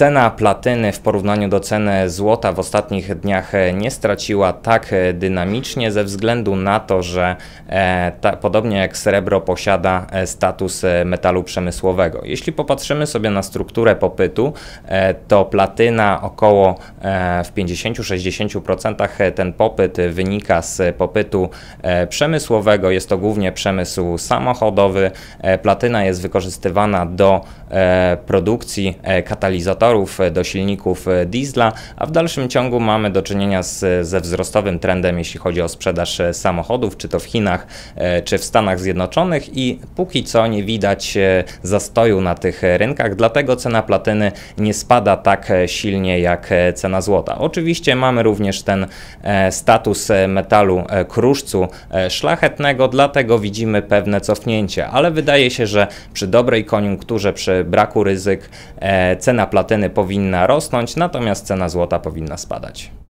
Cena platyny w porównaniu do ceny złota w ostatnich dniach nie straciła tak dynamicznie ze względu na to, że podobnie jak srebro posiada status metalu przemysłowego. Jeśli popatrzymy sobie na strukturę popytu, to platyna około w 50-60% ten popyt wynika z popytu przemysłowego. Jest to głównie przemysł samochodowy. Platyna jest wykorzystywana do produkcji katalizatorów do silników diesla, a w dalszym ciągu mamy do czynienia ze wzrostowym trendem, jeśli chodzi o sprzedaż samochodów, czy to w Chinach, czy w Stanach Zjednoczonych, i póki co nie widać zastoju na tych rynkach, dlatego cena platyny nie spada tak silnie jak cena złota. Oczywiście mamy również ten status metalu kruszcu szlachetnego, dlatego widzimy pewne cofnięcie, ale wydaje się, że przy dobrej koniunkturze, przy braku ryzyk cena platyny powinna rosnąć, natomiast cena złota powinna spadać.